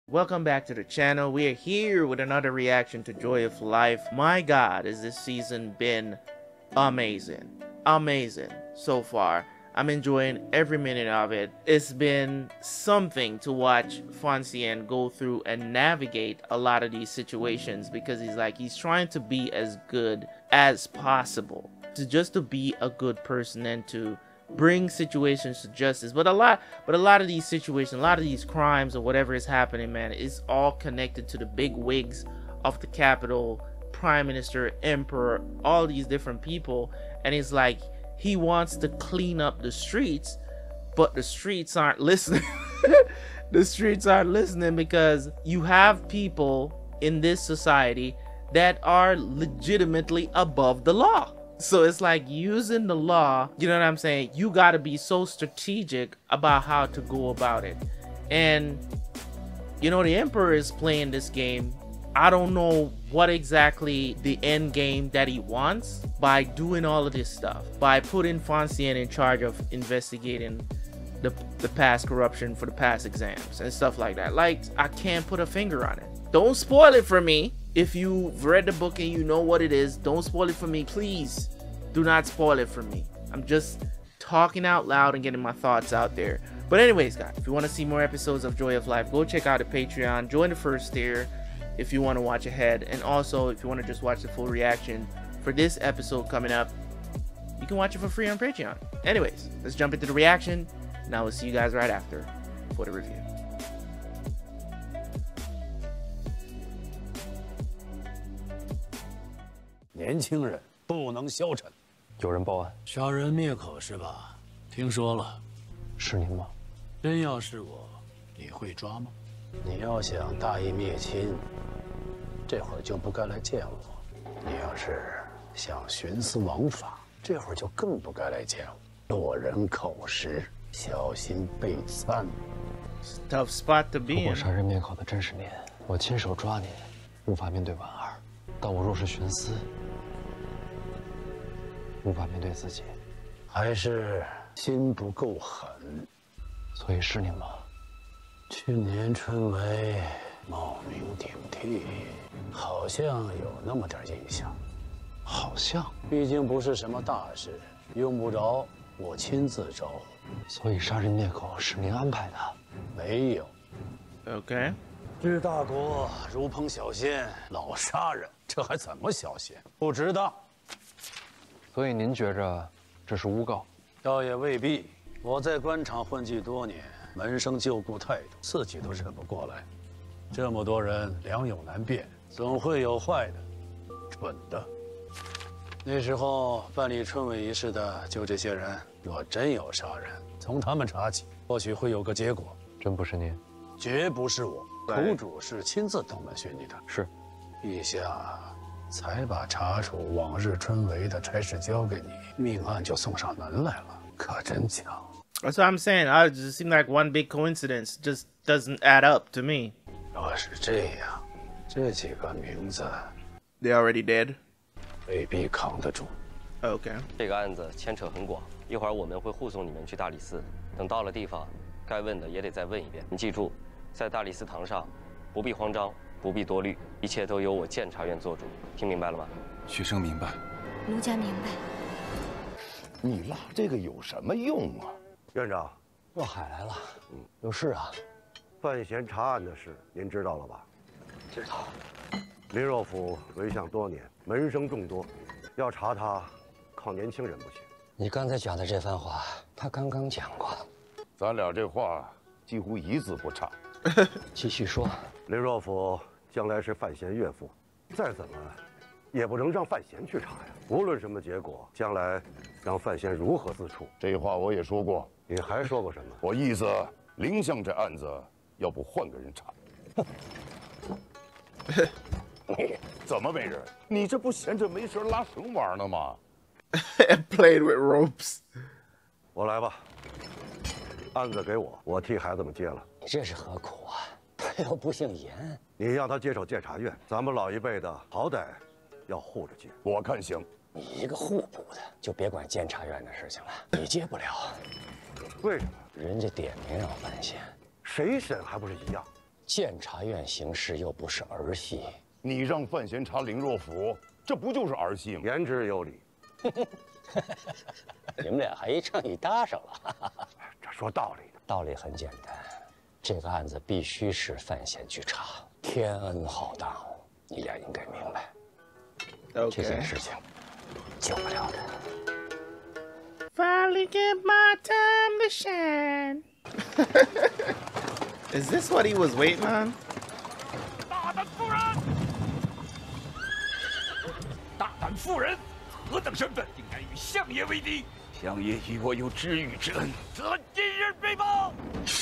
Welcome back to the channel. We are here with another reaction to Joy of Life. My God, has this season been amazing. Amazing so far. I'm enjoying every minute of it. It's been something to watch Foncien go through and navigate a lot of these situations, because he's trying to be as good as possible. To be a good person and to bring situations to justice. But a lot of these situations, a lot of these crimes or whatever is happening, man, is all connected to the big wigs of the capital, prime minister, emperor, all these different people. And it's like he wants to clean up the streets, but the streets aren't listening. The streets aren't listening because you have people in this society that are legitimately above the law. So it's like using the law, you know what I'm saying? You got to be so strategic about how to go about it. And, you know, the Emperor is playing this game. I don't know what exactly the end game that he wants by doing all of this stuff, by putting Foncien in charge of investigating the past corruption for the past exams and stuff like that. Like, I can't put a finger on it. Don't spoil it for me. If you've read the book and you know what it is, don't spoil it for me. Please do not spoil it for me. I'm just talking out loud and getting my thoughts out there. But anyways, guys, if you want to see more episodes of Joy of Life, go check out the Patreon. Join the first tier if you want to watch ahead. And also, if you want to just watch the full reaction for this episode coming up, you can watch it for free on Patreon. Anyways, let's jump into the reaction. Now we'll see you guys right after for the review. 年轻人不能消沉。 有人报案， 杀人灭口是吧？听说了。 是您吗？ 真要是我，你会抓吗？你要想大义灭亲，这会儿就不该来见我；你要是想徇私枉法，这会儿就更不该来见我。落人口实，小心被参。 Tough spot to be in. 如果杀人灭口的真是您，我亲手抓您，无法面对婉儿；但我若是徇私， 无法面对自己， 还是心不够狠。 所以是您吗？ 去年春闱冒名顶替，好像有那么点印象。 好像。 毕竟不是什么大事，用不着我亲自招呼。 所以杀人灭口是您安排的？ 没有。 OK。 治大国如烹小鲜，老杀人，这还怎么小鲜？不值当。 所以您觉着这是诬告？ 倒也未必。我在官场混迹多年，门生旧故太多，自己都认不过来。这么多人，良莠难辨，总会有坏的、蠢的。那时候办理春闱一事的就这些人，若真有杀人，从他们查起，或许会有个结果。 真不是您？ 绝不是我，口主是亲自登门询你的。 是， 陛下。 才把查处往日春闱的差事交给你，命案就送上门来了，可真巧。 That's what I'm saying. It just seemed like one big coincidence. Just doesn't add up to me. 若是这样，这几个名字 They already dead. 未必扛得住。 Okay. 这个案子牵扯很广，一会儿我们会护送你们去大理寺。等到了地方，该问的也得再问一遍。你记住，在大理寺堂上，不必慌张。 不必多虑，一切都由我监察院做主，听明白了吗？ 学生明白， 奴家明白。 你拉这个有什么用啊？ 院长， 若海来了，有事啊？ 范闲查案的事您知道了吧？ 知道。 林若甫为相多年，门生众多，要查他，靠年轻人不行。 你刚才讲的这番话，他刚刚讲过。 咱俩这话几乎一字不差。 继续说。 林若甫。 将来是范闲岳父，再怎么也不能让范闲去查呀。无论什么结果，将来让范闲如何自处， 这话我也说过。 你还说过什么？ 我意思，林相这案子，要不换个人查。怎么没人？你这不闲着没事拉绳玩呢吗 ？Played with ropes。 我来吧，案子给我，我替孩子们接了。 你这是何苦啊？他又不姓严。 你让他接手监察院，咱们老一辈的好歹要护着接。 我看行。 你一个户部的，就别管监察院的事情了，你接不了。 为什么？ 人家点名让范闲， 谁审还不是一样？ 监察院行事又不是儿戏， 你让范闲查林若甫，这不就是儿戏吗？ 言之有理。 你们俩还一唱一搭上了。 这说道理的， 道理很简单，这个案子必须是范闲去查，天恩浩荡，你俩应该明白。这件事情救不了的。 Finally get my time to shine. Is this what he was waiting on? 大胆妇人！大胆妇人！何等身份，竟敢与相爷为敌？相爷与我有知遇之恩，则今日被报。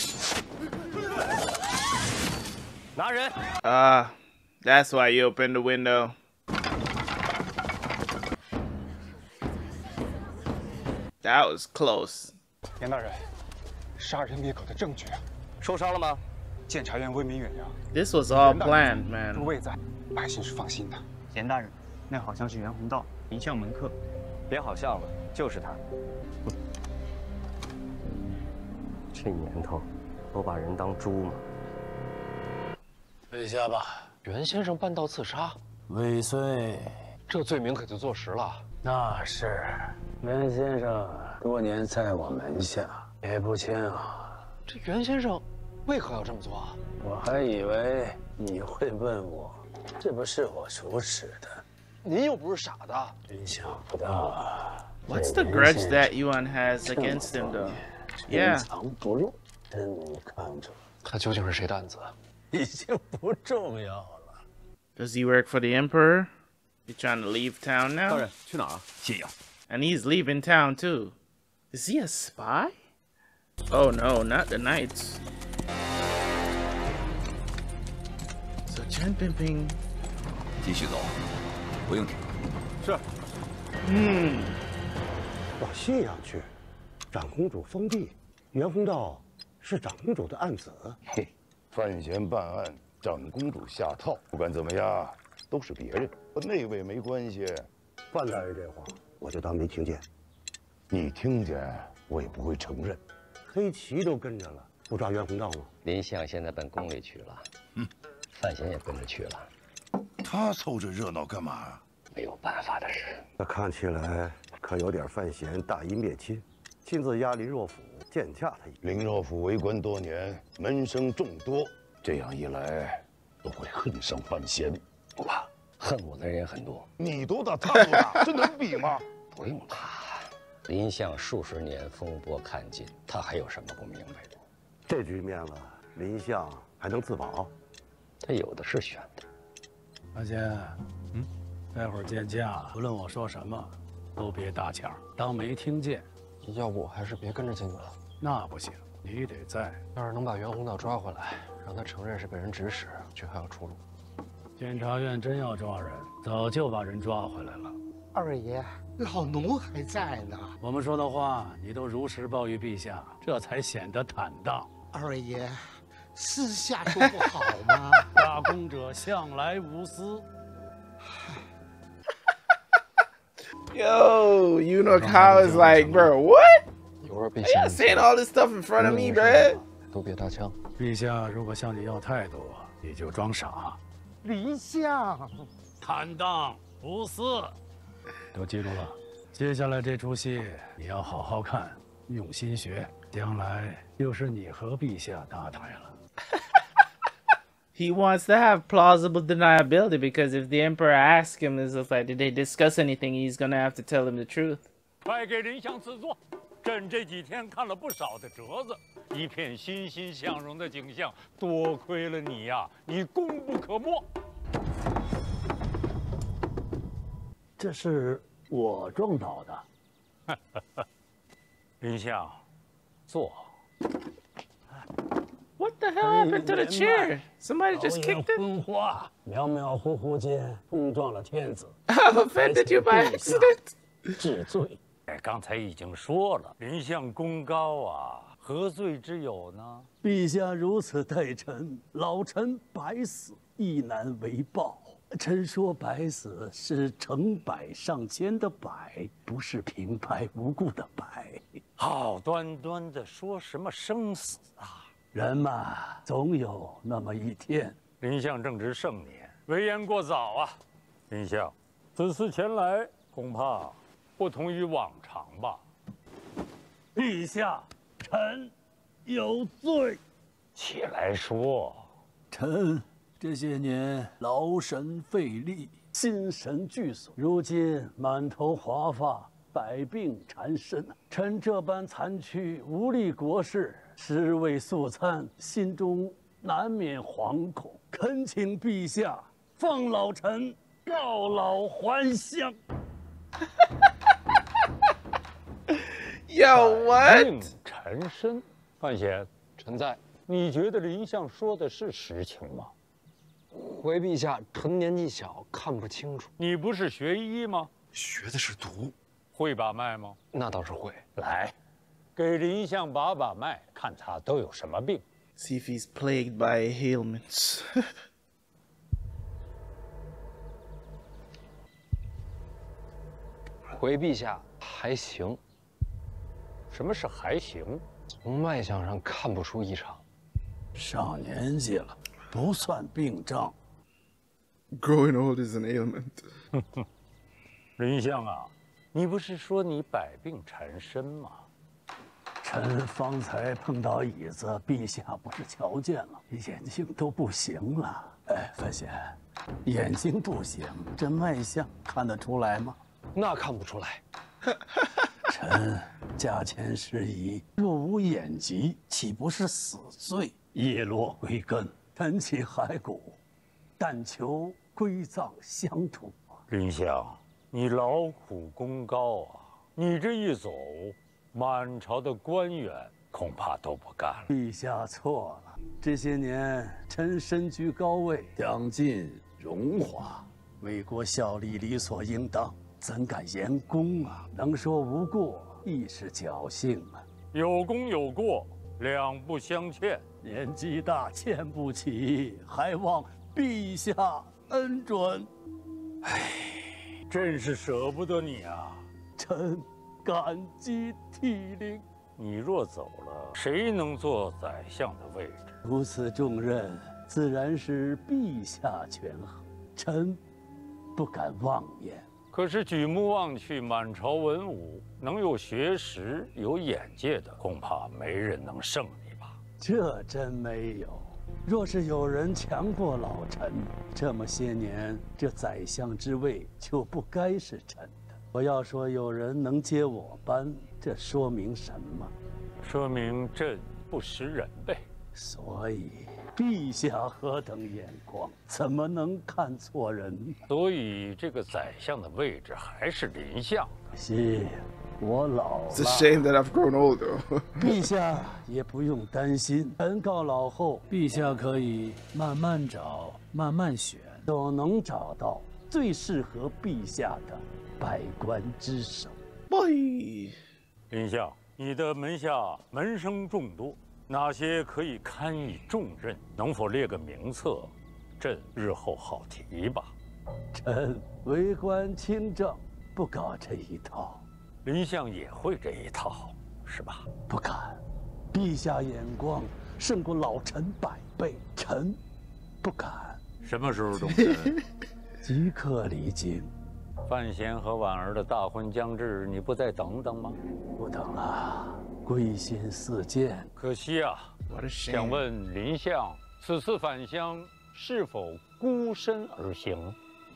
拿人！ That's why you opened the window. That was close. 严大人，杀人灭口的证据啊！ 受伤了吗？ 监察院威名远扬， This was all planned, man. 诸位在，百姓是放心的。 严大人，那好像是袁宏道，林相门客。 别好像了，就是他。这年头，都把人当猪吗？ 退下吧。 袁先生办道刺杀， 未遂。 这罪名可就坐实了。 那是，袁先生多年在我门下，也不轻啊。 这袁先生为何要这么做啊？ 我还以为你会问我，是不是我主使的？ 您又不是傻的。 真想不到啊！ What's the grudge that Yuan has against him, though? 深藏不露，真没看出， 他究竟是谁的案子？ 已经不重要了。 Does he work for the Emperor? You trying to leave town 大 now? 人，去哪儿啊？信阳。 And he's leaving town too. Is he a spy? Oh no, not the Knights. So Chen Pingping. 继续走，不用停。是。 往信阳去，长公主封地，袁宏道是长公主的案子。 嘿，范闲办案，长公主下套，不管怎么样，都是别人，和那位没关系。 范大人这话，我就当没听见。 你听见，我也不会承认。 黑旗都跟着了，不抓袁宏道吗？ 林相现在奔宫里去了，范闲也跟着去了， 他凑这热闹干嘛？ 没有办法的事。 那看起来可有点范闲大义灭亲，亲自押林若甫见驾他一步。 林若甫为官多年，门生众多，这样一来，都会恨上范闲。 不怕，恨我的人也很多。 你多大，他多大，这能比吗？ 不用怕，林相数十年风波看尽，他还有什么不明白的？ 这局面了，林相还能自保？ 他有的是选的。 范闲，待会儿见驾，无论我说什么，都别搭腔，当没听见。 要不还是别跟着进去了。 那不行，你得在。 要是能把袁宏道抓回来，让他承认是被人指使，却还有出路。 监察院真要抓人，早就把人抓回来了。 二爷，老奴还在呢。 我们说的话，你都如实报于陛下，这才显得坦荡。 二爷，私下说不好吗？ 大公者向来无私。 Yo, Yuno is like, bro, what? Why y'all saying all this stuff in front of me, bro? 都别搭腔。 陛下如果向你要态度，你就装傻。 林相， 坦荡无私，都记住了。接下来这出戏你要好好看，用心学，将来就是你和陛下搭台了。 He wants to have plausible deniability because if the emperor asks him, it's just like, did they discuss anything? He's gonna have to tell him the truth. 快给林相赐座。朕这几天看了不少的折子，一片欣欣向荣的景象。多亏了你呀，你功不可没。 这是我撞倒的。 林相，坐。 What the hell happened to the chair? Somebody just kicked it? 昏花，渺渺乎乎间碰撞了天子。 I've offended you by accident. 治罪。 刚才已经说了，林相功高啊，何罪之有呢？ 陛下如此待臣，老臣百死亦难为报。臣说百死是成百上千的百，不是平白无故的白。 好端端的说什么生死啊！ 人嘛，总有那么一天。 林相正值盛年，为言过早啊。林相，此次前来，恐怕不同于往常吧？ 陛下，臣有罪。 起来说。 臣这些年劳神费力，心神俱损，如今满头华发，百病缠身。臣这般残躯无力国事，尸位素餐，心中难免惶恐。恳请陛下放老臣告老还乡。 Yo, what？ 百病缠身，范闲， 臣在。 你觉得林相说的是实情吗？ 回陛下，臣年纪小，看不清楚。 你不是学医吗？ 学的是毒， 会把脉吗？ 那倒是会。 来，给林相把脉，看他都有什么病。 See if he's plagued by ailments. 回陛下，还行。 什么是还行？ 从脉象上看不出异常。 上年纪了，不算病症。 Growing old is an ailment. 林相啊，你不是说你百病缠身吗？ 臣方才碰到椅子，陛下不是瞧见了，眼睛都不行了。哎，范闲，眼睛不行，这脉象看得出来吗？ 那看不出来。 臣驾前事宜，若无眼疾，岂不是死罪？叶落归根，晨起骸骨，但求归葬乡土。 林相，你劳苦功高啊，你这一走，满朝的官员恐怕都不干了。 陛下错了，这些年臣身居高位，享尽荣华，为国效力理所应当，怎敢言功啊？能说无过，亦是侥幸啊。 有功有过，两不相欠。 年纪大，欠不起，还望陛下恩准。 唉，真是舍不得你啊！ 臣感激涕零。 你若走了，谁能做宰相的位置？ 如此重任，自然是陛下权衡，臣不敢妄言。 可是举目望去，满朝文武，能有学识、有眼界的，恐怕没人能胜你吧？ 这真没有。若是有人强过老臣，这么些年，这宰相之位就不该是臣的。我要说有人能接我班，这说明什么？ 说明朕不识人呗。 所以，陛下何等眼光，怎么能看错人？ 所以这个宰相的位置还是林相的。 是，我老了。 It's a shame that I've grown older. 陛下也不用担心，臣告老后，陛下可以慢慢找，慢慢选，总能找到最适合陛下的百官之首。 Boy， 林相，你的门下门生众多。 哪些可以堪以重任？能否列个名册？朕日后好提吧。 臣为官清正，不搞这一套。 林相也会这一套，是吧？ 不敢，陛下眼光胜过老臣100倍，臣不敢。 什么时候动身？ 即刻离京。 范闲和婉儿的大婚将至，你不再等等吗？ 不等了。 归心似箭， 可惜啊！想问林相，此次返乡是否孤身而行？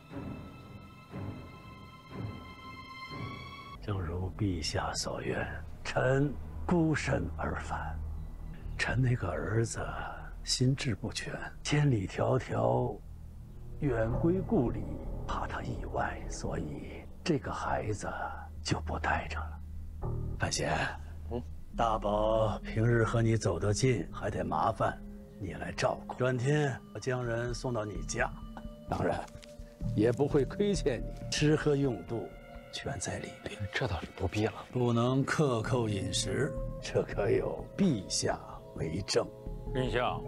正如陛下所愿，臣孤身而返。臣那个儿子心智不全，千里迢迢远归故里，怕他意外，所以这个孩子就不带着了。范闲。 大宝平日和你走得近，还得麻烦你来照顾。转天我将人送到你家，当然也不会亏欠你，吃喝用度全在里边。 这倒是不必了， 不能克扣饮食，这可有陛下为证。 林相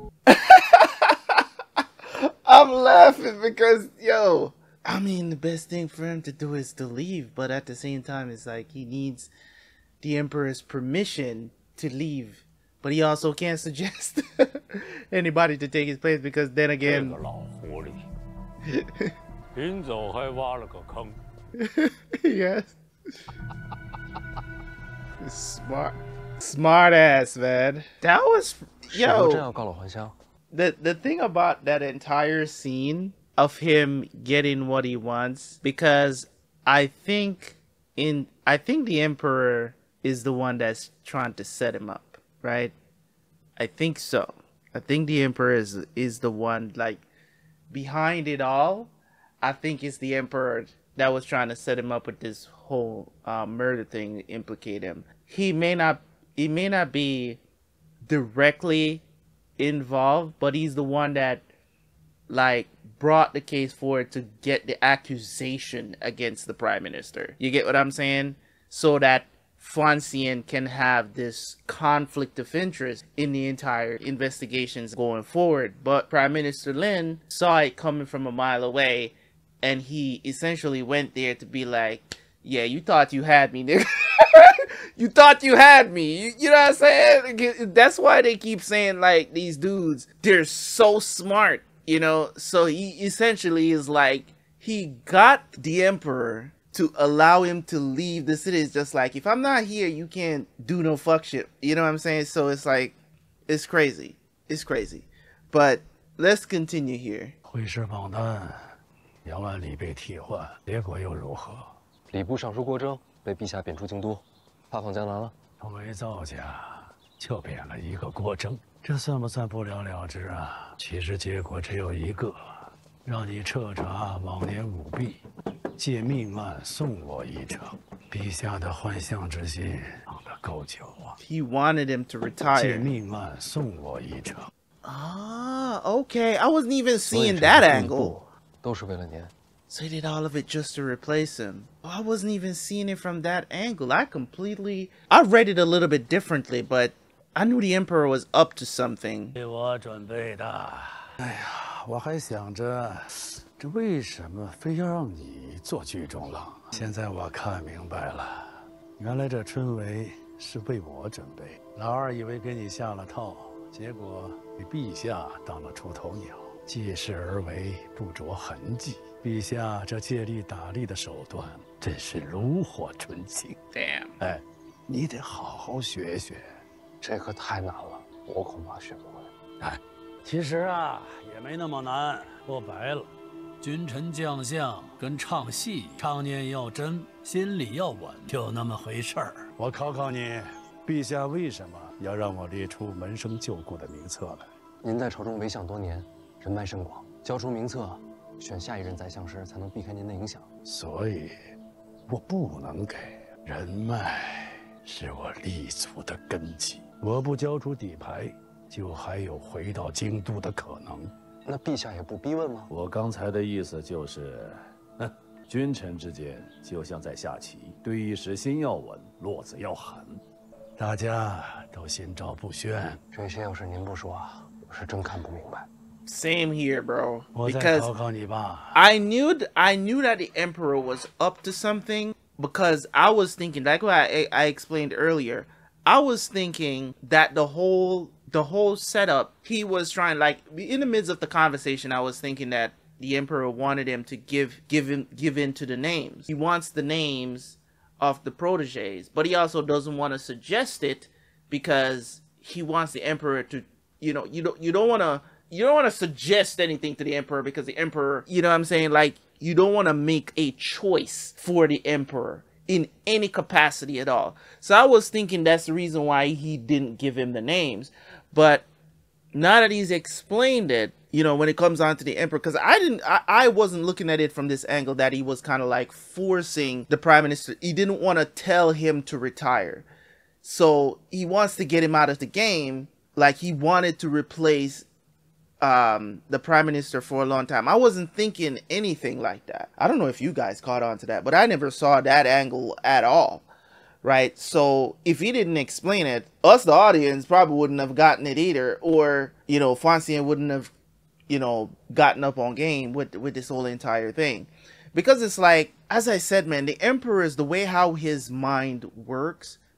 ，I'm laughing because yo, I mean the best thing for him to do is to leave, but at the same time, it's like he needs the Emperor's permission to leave but he also can't suggest anybody to take his place because then 这 again, 个老狐狸，临走还挖了个坑。 yes, smart ass man. That was 是不是真 yo. 要告老还乡？ The thing about that entire scene of him getting what he wants, because I think the Emperor is the one that's trying to set him up, right? I think so. I think the Emperor is the one like behind it all. I think it's the Emperor that was trying to set him up with this whole murder thing to implicate him. He may not be directly involved, but he's the one that like brought the case forward to get the accusation against the prime minister. You get what I'm saying? So that Foncien can have this conflict of interest in the entire investigations going forward. But Prime Minister Lin saw it coming from a mile away, and he essentially went there to be like, yeah, you thought you had me, nigga. You thought you had me. You know what I'm saying? That's why they keep saying, like, these dudes, they're so smart, you know? So he essentially is like, he got the Emperor to allow him to leave the city. It's just like, if I'm not here, you can't do no fuck shit. You know what I'm saying? So it's like, it's crazy. It's crazy. But let's continue here. 会师榜单，杨万里被替换，结果又如何？ 礼部尚书郭征被陛下贬出京都，发放江南了。 都没造假，就贬了一个郭征，这算不算不了了之啊？其实结果只有一个，让你彻查往年舞弊，借命案送我一程。陛下的幻象之心藏得够久啊。 He wanted him to retire. 借命案送我一程。 Ah, okay. I wasn't even seeing that angle. 都是为了您。 So he did all of it just to replace him. Oh, I wasn't even seeing it from that angle. I read it a little bit differently, but I knew the Emperor was up to something. 给我准备的。哎呀，我还想着，这为什么非要让你做剧中郎？现在我看明白了，原来这春闱是为我准备。老二以为给你下了套，结果给陛下当了出头鸟，借势而为，不着痕迹。 陛下这借力打力的手段真是炉火纯青。 Damn！ 哎，你得好好学学， 这可太难了，我恐怕学不会。 哎，其实啊也没那么难，说白了，君臣将相跟唱戏，唱念要真，心里要稳，就那么回事儿。我考考你，陛下为什么要让我列出门生旧故的名册来？ 您在朝中为相多年，人脉甚广，交出名册。 选下一任宰相时，才能避开您的影响。 所以，我不能给。人脉是我立足的根基，我不交出底牌，就还有回到京都的可能。 那陛下也不逼问吗？ 我刚才的意思就是，君臣之间就像在下棋，对弈时心要稳，络子要狠。 大家都心照不宣。 这些要是您不说，我是真看不明白。 Same here, bro. Because I knew that the Emperor was up to something. Because I was thinking, like what I explained earlier, I was thinking that the whole setup, he was trying, like in the midst of the conversation, I was thinking that the Emperor wanted him to give in to the names. He wants the names of the proteges, but he also doesn't want to suggest it because he wants the Emperor to, you don't want to suggest anything to the Emperor because the Emperor, you know what I'm saying? Like, you don't want to make a choice for the Emperor in any capacity at all. So I was thinking that's the reason why he didn't give him the names. But now that he's explained it, when it comes on to the Emperor, because I wasn't looking at it from this angle that he was kind of like forcing the Prime Minister. He didn't want to tell him to retire. So he wants to get him out of the game. Like, he wanted to replace the Prime Minister for a long time. I wasn't thinking anything like that. I don't know if you guys caught on to that, but I never saw that angle at all, right? So if he didn't explain it, us, the audience, probably wouldn't have gotten it either, or, Foncien wouldn't have, gotten up on game with this whole entire thing. Because it's like, as I said, man, the Emperor is the way how his mind works.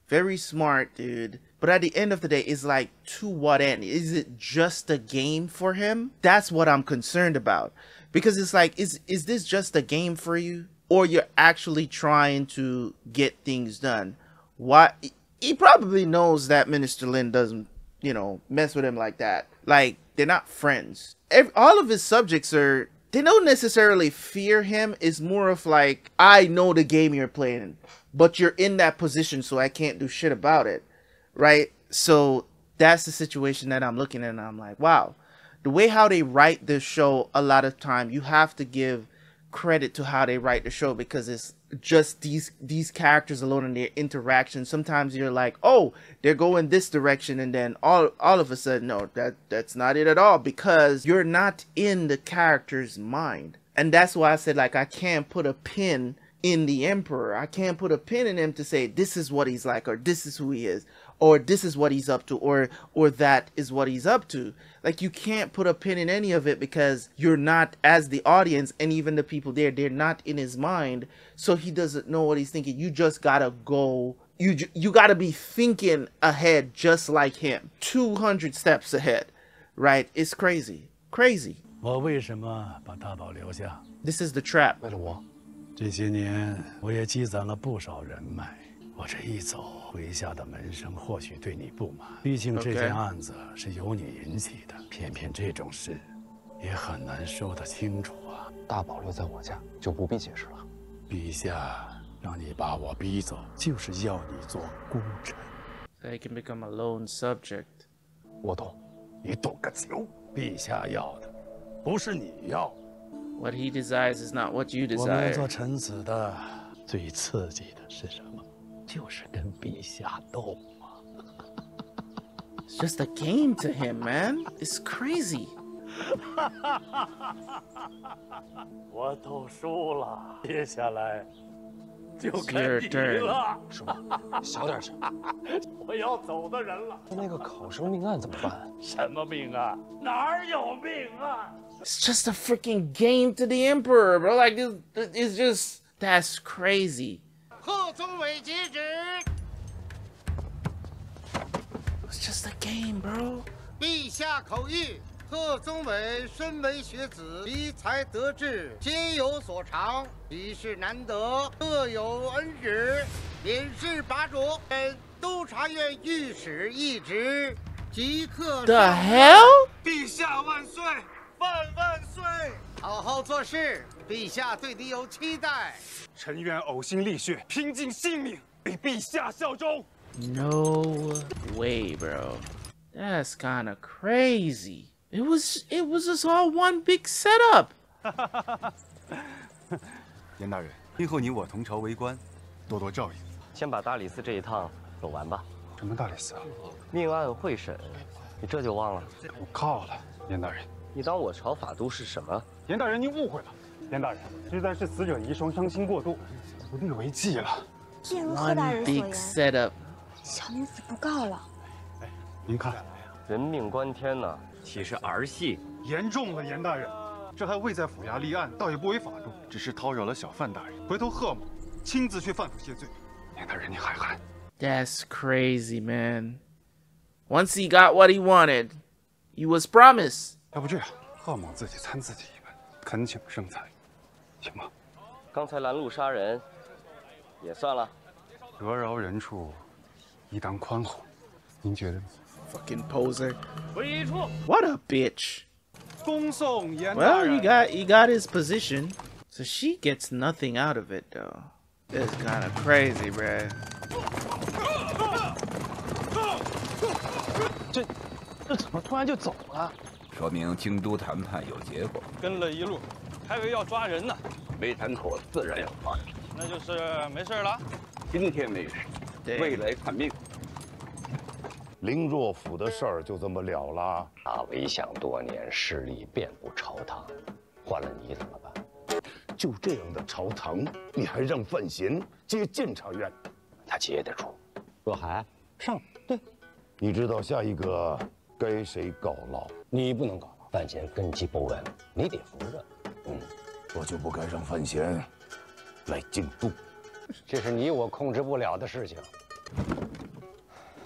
very smart, dude. But at the end of the day, it's like, to what end? Is it just a game for him? That's what I'm concerned about. Because it's like, is this just a game for you? Or you're actually trying to get things done? Why? He probably knows that Minister Lin doesn't, you know, mess with him like that. Like, they're not friends. All of his subjects are, they don't necessarily fear him. It's more of like, I know the game you're playing, but you're in that position, so I can't do shit about it. Right? So that's the situation that I'm looking at, and I'm like, wow. The way how they write this show, a lot of time, you have to give credit to how they write the show, because it's just these characters alone and their interactions. Sometimes you're like, oh, they're going this direction, and then all of a sudden, no, that's not it at all, because you're not in the character's mind. And that's why I said, like, I can't put a pin in the Emperor. I can't put a pin in him to say this is what he's like, or this is who he is, or this is what he's up to, or that is what he's up to. Like, you can't put a pin in any of it, because you're not, as the audience and even the people there, they're not in his mind, so he doesn't know what he's thinking. You just gotta go, you gotta be thinking ahead just like him, 200 steps ahead, right? It's crazy. Crazy. 我为什么把大宝留下？ This is the trap. 为了我， 这些年我也积攒了不少人脉。我这一走，麾下的门生或许对你不满，毕竟这件案子是由你引起的。偏偏这种事，也很难说得清楚啊。 大宝留在我家，就不必解释了。 陛下让你把我逼走，就是要你做功臣。 So he can become a lone subject. 我懂， 你懂个球！陛下要的，不是你要。 What he desires is not what you 我们 desire. 做臣子的最刺激的是什么？就是跟陛下斗嘛。 It's just a game to him, man. It's crazy. 我都输了，接下来就 It's 该 your 你 turn. 了。 叔，小点声。 我要走的人了。 那个考生命案怎么办？ 什么命案？哪儿有命案？ It's just a freaking game to the Emperor, bro. Like, it's just, that's crazy. 贺宗纬接旨。 It's just a game, bro. 陛下口谕：贺宗纬身为学子，奇才得志，皆有所长，比试难得，特有恩旨，免试拔擢，任督察院御史一职，即刻。 The hell? 陛下万岁！万岁！好好做事，陛下对你有期待。 臣愿呕心沥血，拼尽性命，为陛下效忠。 No way, bro. That's kind of crazy. It was just all one big setup. 严大人，今后你我同朝为官，多多照应。 先把大理寺这一趟走完吧。 什么大理寺啊？ 命案会审，你这就忘了？ 我靠了，严大人。 你当我朝法都是什么？ 严大人，您误会了。严大人，实在是死者遗孀伤心过度，不力为继了。 正如贺大人所 Big 言， setup. 小女子不告了。 您看， 人命关天呐， 岂是儿戏？ 严重了，严大人。这还未在府衙立案，倒也不违法度，只是叨扰了小范大人。回头贺某亲自去范府谢罪。严大人，您海涵。 That's crazy, man. Once he got what he wanted, he was promised. 要不这样，贺某自己参自己一本，恳请圣裁，行吗？ 刚才拦路杀人，也算了。 得饶人处，亦当宽宏。您觉得呢 Fucking poser. 会议处。 What a bitch. 恭送严大 Well, 人。 he got his position. So she gets nothing out of it, though. That's kind of crazy, bruh. 这怎么突然就走了？ 说明京都谈判有结果。 跟了一路，还以为要抓人呢。 没谈妥，自然要抓人。 那就是没事了。 今天没事，未来看命。 凌若府的事儿就这么了了？ 他为相多年，势力遍布朝堂，换了你怎么办？ 就这样的朝堂，你还让范闲接监察院？ 他接得住。若涵上，对。 你知道下一个该谁告老？ 你不能告老，范闲根基不稳，你得扶着。 我就不该让范闲来京都。 这是你我控制不了的事情。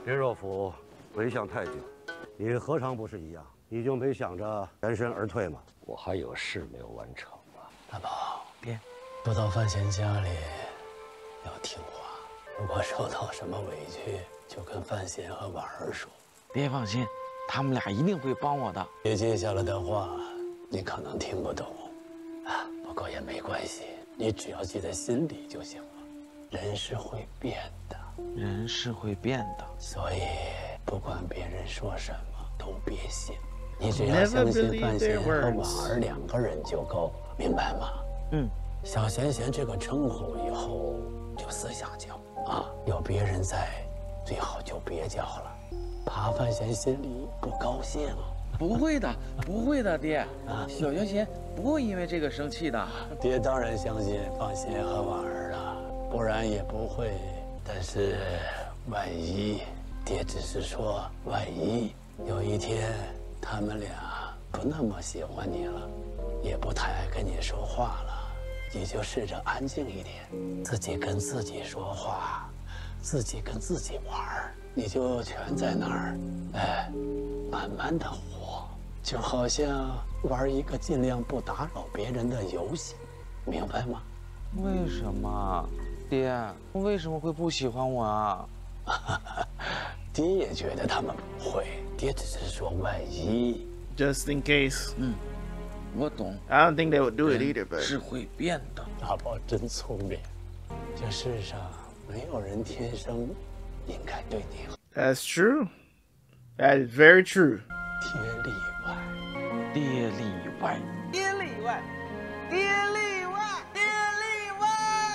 天若府为相太久，你何尝不是一样？你就没想着全身而退吗？ 我还有事没有完成啊。 大宝，别，说到范闲家里，要听话。如果受到什么委屈，就跟范闲和婉儿说。 爹放心，他们俩一定会帮我的。 别接下来的话，你可能听不懂，啊，不过也没关系，你只要记在心里就行了。人是会变的， 人是会变的， 所以不管别人说什么都别信，你只要相信范闲和婉儿2个人就够了，明白吗？ 嗯， 小贤贤这个称呼以后就私下叫啊，有别人在，最好就别叫了，怕范闲心里不高兴。 不会的，不会的，爹。啊，小贤贤不会因为这个生气的。 爹当然相信范闲和婉儿了。不然也不会，但是万一，爹只是说万一有一天他们俩不那么喜欢你了，也不太爱跟你说话了，你就试着安静一点，自己跟自己说话，自己跟自己玩，你就全在那儿，哎，慢慢的活，就好像玩一个尽量不打扰别人的游戏，明白吗？ 为什么？爹，为什么会不喜欢我啊？ 爹也觉得他们不会，爹只是说万一 ，just in case。 嗯，我懂。 I don't think they would do it either, but 是会变的。 大宝真聪明，这世上没有人天生应该对你好。 That's true. That is very true. 爹例外， 爹例外， 爹例外，爹例外，爹例外。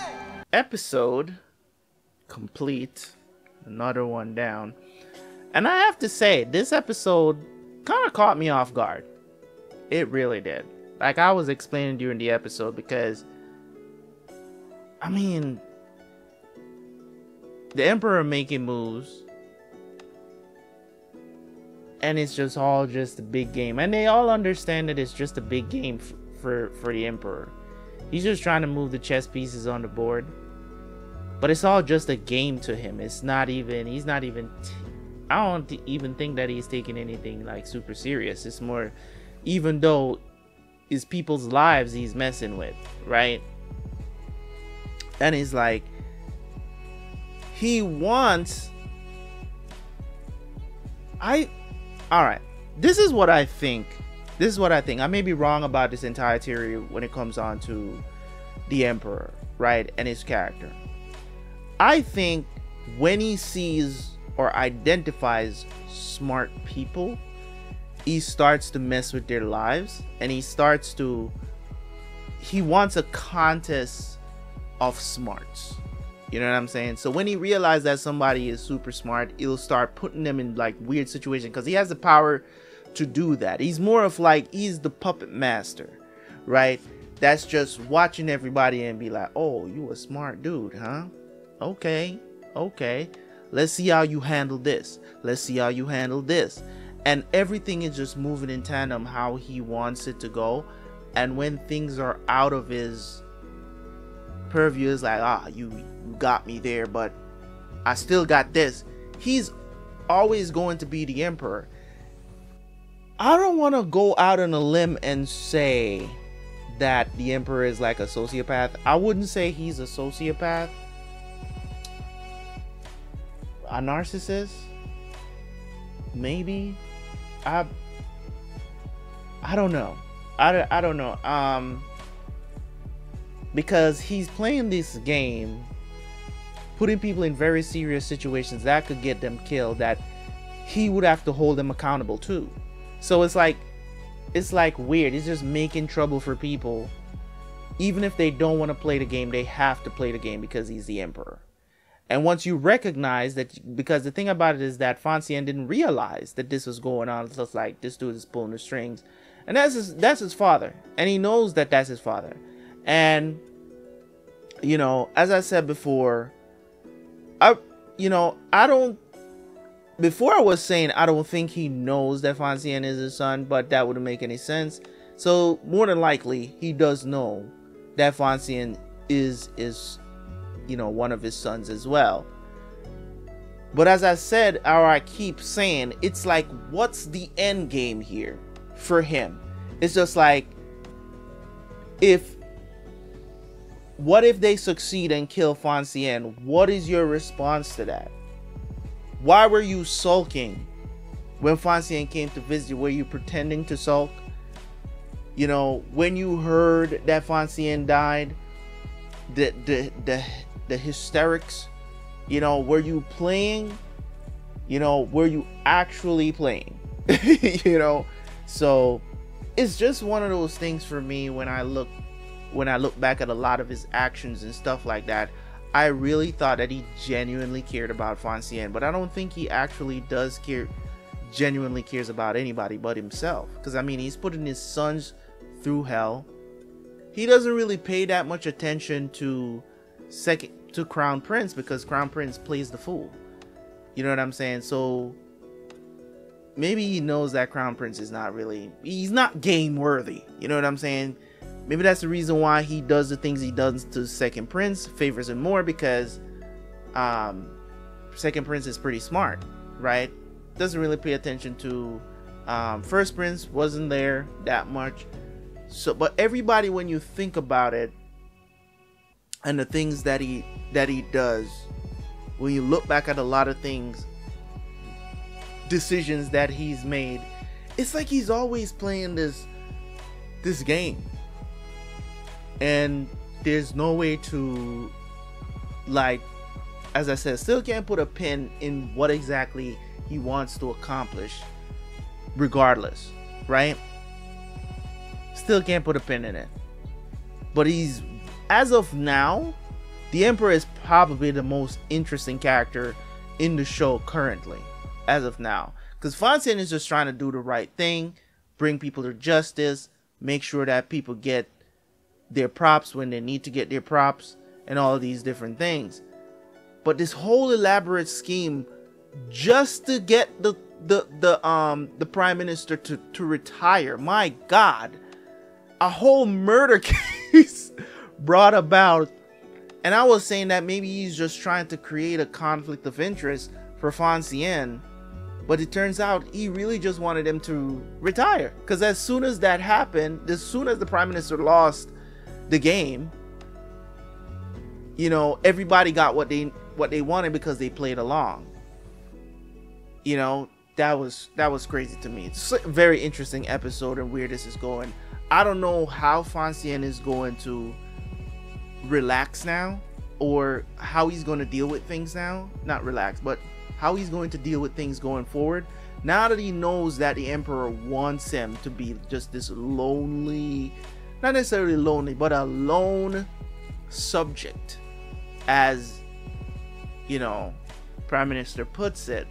Episode complete, another one down, and I have to say this episode kind of caught me off guard. It really did. Like I was explaining during the episode, because I mean the Emperor making moves, and it's just all just a big game, and they all understand that it's just a big game for the Emperor. He's just trying to move the chess pieces on the board. But it's all just a game to him. It's not even, he's not even, I don't even think that he's taking anything like super serious. It's more, even though it's people's lives he's messing with, right? And he's like, he wants, alright, this is what I think. This is what I think. I may be wrong about this entire theory when it comes on to the Emperor, right? And his character. I think when he sees or identifies smart people, he starts to mess with their lives, and he wants a contest of smarts. You know what I'm saying? So when he realizes that somebody is super smart, he'll start putting them in like weird situations, because he has the power to do that. He's more of like, he's the puppet master, right? That's just watching everybody and be like, oh, you a smart dude, huh? Okay, let's see how you handle this, let's see how you handle this, and everything is just moving in tandem how he wants it to go. And when things are out of his purview, is like, you got me there, but I still got this. He's always going to be the Emperor. I don't want to go out on a limb and say that the Emperor is like a sociopath. I wouldn't say he's a sociopath. A narcissist, maybe. I don't know. I don't know. Because he's playing this game, putting people in very serious situations that could get them killed, that he would have to hold them accountable to. So it's like weird. It's just making trouble for people. Even if they don't want to play the game, they have to play the game because he's the Emperor. And once you recognize that, because the thing about it is that Fan didn't realize that this was going on. It's just like, this dude is pulling the strings. And that's his father. And he knows that that's his father. And, you know, as I said before, before I was saying I don't think he knows that Fan is his son, but that wouldn't make any sense. So more than likely, he does know that Fan is, you know, one of his sons as well. But as I said, or I keep saying, it's like, what's the end game here for him? It's just like, what if they succeed and kill Foncien? What is your response to that? Why were you sulking when Foncien came to visit you? Were you pretending to sulk? You know, when you heard that Foncien died, the hysterics, you know, were you playing? You know, were you actually playing? You know, so it's just one of those things for me. When I look back at a lot of his actions and stuff like that, I really thought that he genuinely cared about Foncien, but I don't think he actually does genuinely cares about anybody but himself. Because I mean, he's putting his sons through hell. He doesn't really pay that much attention to Crown Prince, because Crown Prince plays the fool. You know what I'm saying? So maybe he knows that Crown Prince is he's not game worthy. You know what I'm saying? Maybe that's the reason why he does the things he does to Second Prince, favors him more, because Second Prince is pretty smart, right? Doesn't really pay attention to First Prince, wasn't there that much. So, but everybody, when you think about it, and the things that he does, when you look back at a lot of things, decisions that he's made, it's like he's always playing this game. And there's no way to, like, as I said, still can't put a pin in what exactly he wants to accomplish regardless, right? Still can't put a pin in it. But he's, as of now, the Emperor is probably the most interesting character in the show currently, as of now. Because Foncien is just trying to do the right thing, bring people to justice, make sure that people get their props when they need to get their props, and all of these different things. But this whole elaborate scheme just to get the Prime Minister to retire, my God, a whole murder case brought about. And I was saying that maybe he's just trying to create a conflict of interest for Foncien, but it turns out he really just wanted him to retire. Because as soon as that happened, as soon as the Prime Minister lost the game, you know, everybody got what they wanted because they played along. You know, that was crazy to me. It's a very interesting episode and where this is going. I don't know how Foncien is going to relax now, or how he's going to deal with things now. Not relax, but how he's going to deal with things going forward, now that he knows that the Emperor wants him to be just this lonely, not necessarily lonely, but a lone subject, as, you know, Prime Minister puts it.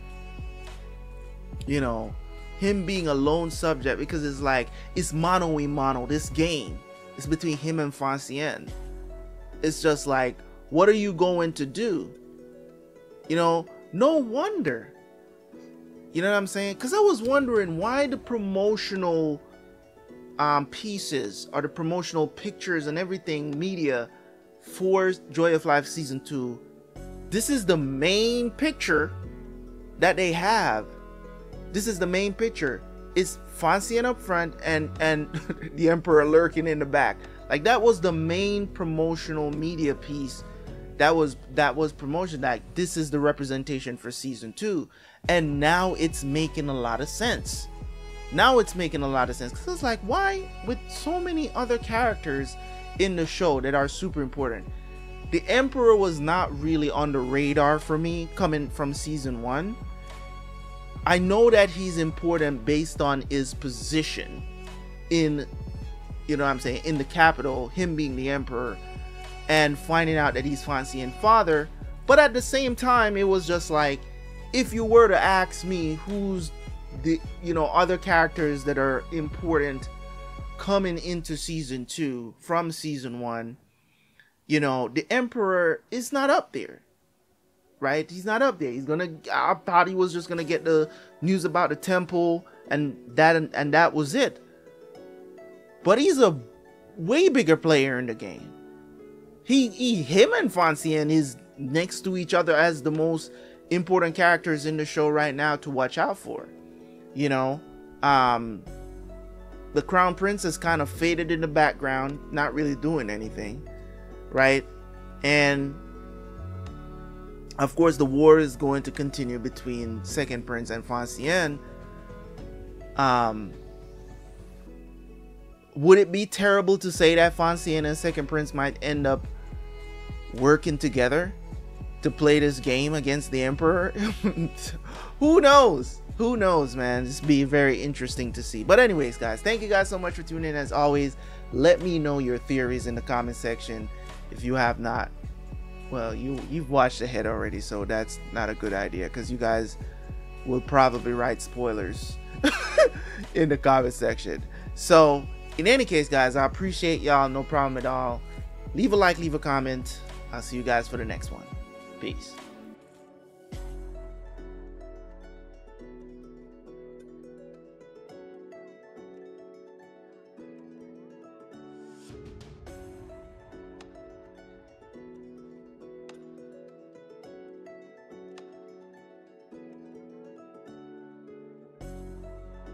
You know, him being a lone subject, because it's like, it's mano y mano. This game is between him and Foncien. It's just like, what are you going to do? You know, no wonder. You know what I'm saying? Because I was wondering why the promotional pieces, or the promotional pictures and everything, media for Joy of Life Season 2, this is the main picture that they have. This is the main picture. It's Foncien up front and the Emperor lurking in the back. Like, that was the main promotional media piece. That was promotion, that this is the representation for Season 2. And now it's making a lot of sense. Now it's making a lot of sense. Because it's like, why, with so many other characters in the show that are super important, the Emperor was not really on the radar for me coming from Season 1. I know that he's important based on his position in, you know what I'm saying, in the capital, him being the Emperor, and finding out that he's Foncien's father. But at the same time, it was just like, if you were to ask me who's the, you know, other characters that are important coming into Season 2 from Season 1, you know, the Emperor is not up there. Right? He's not up there. I thought he was just gonna get the news about the temple and that was it. But he's a way bigger player in the game. Him and Foncien is next to each other as the most important characters in the show right now to watch out for. You know, the Crown Prince has kind of faded in the background, not really doing anything, right? And of course, the war is going to continue between Second Prince and Foncienne. Would it be terrible to say that Foncienne and Second Prince might end up working together to play this game against the Emperor? Who knows? Who knows, man? This be very interesting to see. But anyways, guys, thank you guys so much for tuning in. As always, let me know your theories in the comment section. If you have not, well, you've watched ahead already, so that's not a good idea, because you guys will probably write spoilers in the comment section. So in any case, guys, I appreciate y'all. No problem at all. Leave a like, leave a comment. I'll see you guys for the next one. Peace.